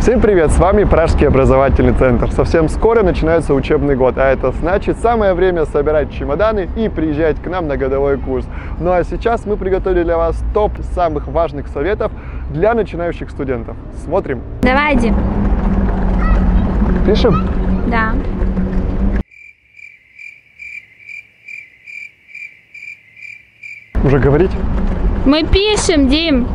Всем привет! С вами Пражский образовательный центр. Совсем скоро начинается учебный год, а это значит самое время собирать чемоданы и приезжать к нам на годовой курс. Ну а сейчас мы приготовили для вас топ самых важных советов для начинающих студентов. Смотрим. Давайте. Пишем? Да. Уже говорить? Мы пишем, Дим.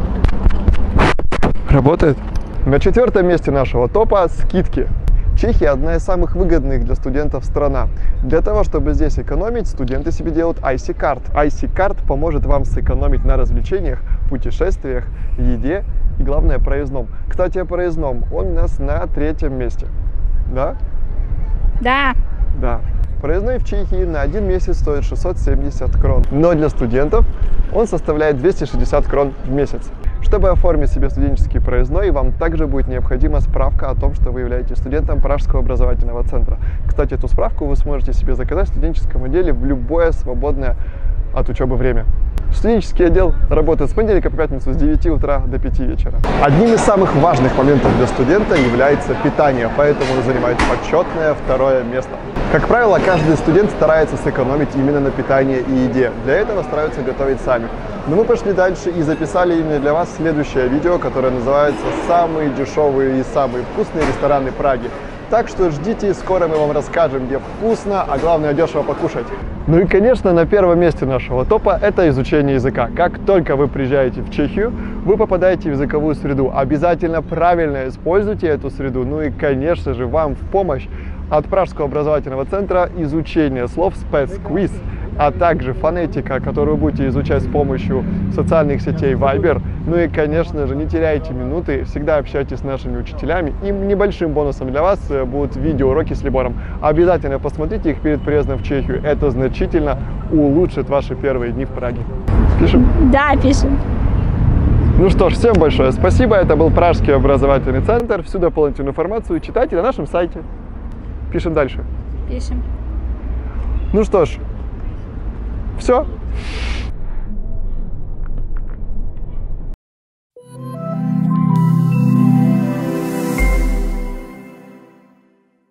Работает? На 4-м месте нашего топа скидки. Чехия одна из самых выгодных для студентов страна. Для того, чтобы здесь экономить, студенты себе делают IC-карт. IC-карт поможет вам сэкономить на развлечениях, путешествиях, еде и, главное, проездном. Кстати, о проездном. Он у нас на 3-м месте. Да? Да. Да. Проездной в Чехии на 1 месяц стоит 670 крон. Но для студентов он составляет 260 крон в месяц. Чтобы оформить себе студенческий проездной, вам также будет необходима справка о том, что вы являетесь студентом Пражского образовательного центра. Кстати, эту справку вы сможете себе заказать в студенческом отделе в любое свободное от учебы время. Студенческий отдел работает с понедельника по пятницу с 9 утра до 5 вечера. Одним из самых важных моментов для студента является питание, поэтому он занимает почетное 2-е место. Как правило, каждый студент старается сэкономить именно на питании и еде. Для этого стараются готовить сами. Но мы пошли дальше и записали именно для вас следующее видео, которое называется «Самые дешевые и самые вкусные рестораны Праги». Так что ждите, скоро мы вам расскажем, где вкусно, а главное дешево покушать. Ну и, конечно, на 1-м месте нашего топа это изучение языка. Как только вы приезжаете в Чехию, вы попадаете в языковую среду. Обязательно правильно используйте эту среду. Ну и, конечно же, вам в помощь от Пражского образовательного центра изучение слов спецквиз, а также фонетика, которую вы будете изучать с помощью социальных сетей Viber. Ну и, конечно же, не теряйте минуты, всегда общайтесь с нашими учителями. И небольшим бонусом для вас будут видеоуроки с Либором. Обязательно посмотрите их перед приездом в Чехию. Это значительно улучшит ваши первые дни в Праге. Пишем? Да, пишем. Ну что ж, всем большое спасибо. Это был Пражский образовательный центр. Всю дополнительную информацию читайте на нашем сайте. Пишем дальше. Пишем. Ну что ж, все.